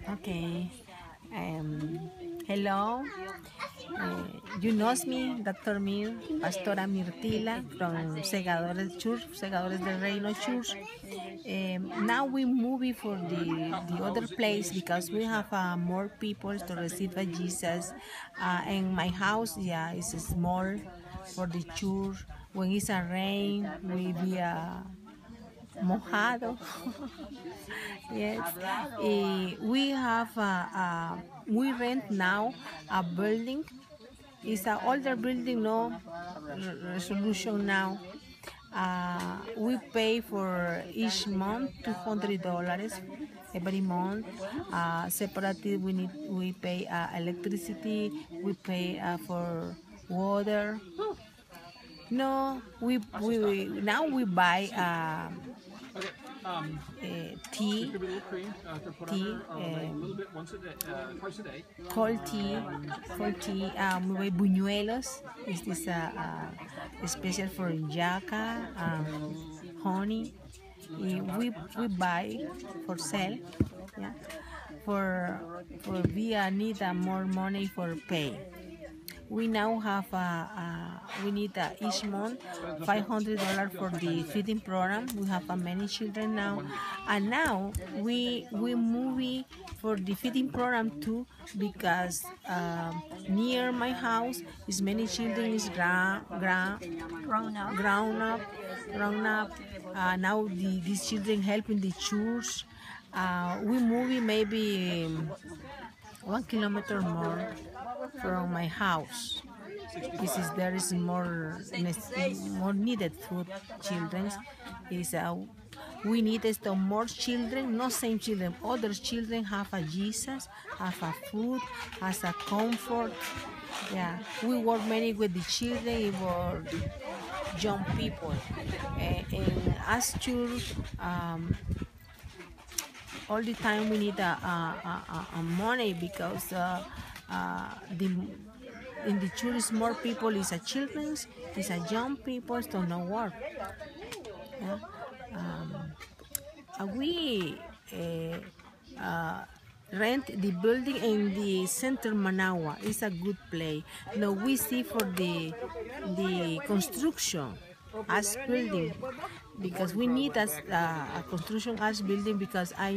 Okay. Hello. You know me, Dr. Mir, Pastora Mirtila from Segadores Church, Segadores del Reino Church. Now we moving for the other place because we have more people to receive Jesus. And my house, yeah, is small for the church. When it's a rain, we be mojado. Yes. We have we rent now a building. It's an older building, no resolution now. We pay for each month $200 every month. Separately, we pay electricity. We pay for water. No, now we buy tea, cold tea, with buñuelos. Is this special for jaca, honey? We buy for sale, yeah. For we need more money for pay. We now have we need each month $500 for the feeding program. We have many children now, and now we moving for the feeding program too because near my house is many children is grown up. Now these children helping the church. We moving maybe 1 kilometer more from my house. There is more needed food children. Is we need more children, not same children. Other children have a Jesus, have a food, has a comfort. Yeah, we work many with the children for young people, and as church. All the time we need money because the in the church more people is a children's, is a young people don't know work. Yeah? We rent the building in the center Managua. It's a good place. Now we see for the construction as building because we need a construction as building because I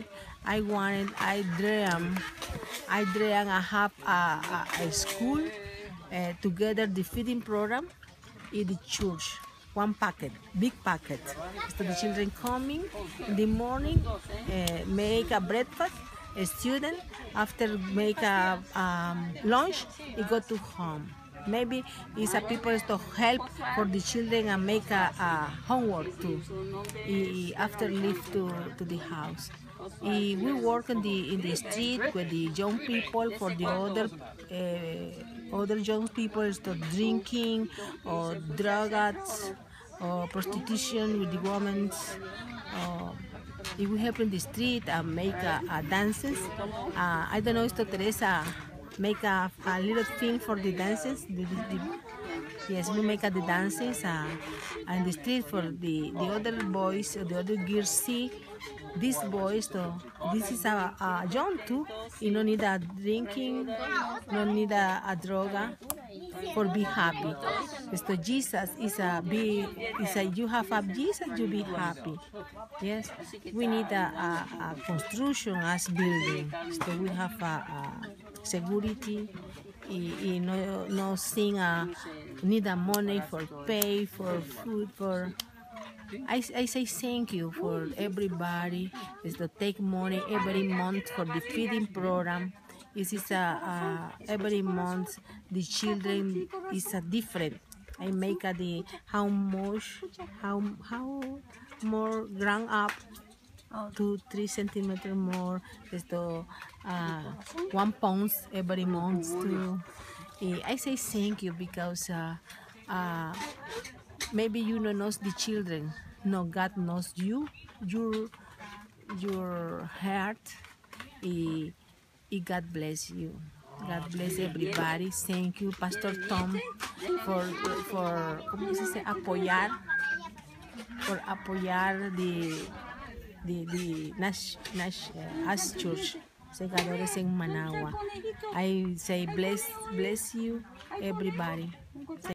dream I have a school together the feeding program in the church. One packet, big packet. So the children coming in the morning, make a breakfast. A student after make a lunch, he go to home. Maybe it's a people to help for the children and make a homework too. After leave to the house. We work in the street with the young people for the other young people is to drinking or drugs or prostitution with the women. If we help in the street and make dances, I don't know if Teresa make a little thing for the dances. Yes, we make the dances and the street for the other boys, the other girls see these boys. So this is a young too. You don't need a drinking, no need a droga for be happy. So Jesus is you have a Jesus, you be happy. Yes, we need a construction as building. So we have a security. No thing need a money for pay for food for. I say thank you for everybody is to take money every month for the feeding program. This is every month the children is different. I make the how more grown up 2-3 centimeters more is the 1 pound every month too. I say thank you because maybe you don't know the children. No, God knows you, your heart. God bless you. God bless everybody. Thank you, Pastor Tom, for ¿cómo se dice? Apoyar the Nash Church. segadores en Managua. I say bless you everybody.